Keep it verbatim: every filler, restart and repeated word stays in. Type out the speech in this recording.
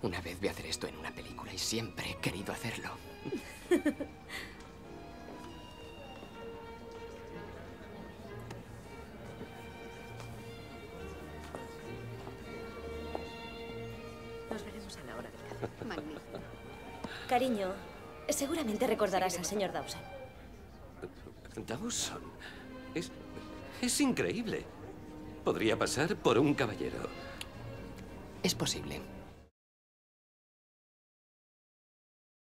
Una vez vi hacer esto en una película y siempre he querido hacerlo. Nos veremos a la hora del café. Magnífico. Cariño, seguramente recordarás al señor Dawson. Dawson. Es... es increíble. Podría pasar por un caballero. Es posible.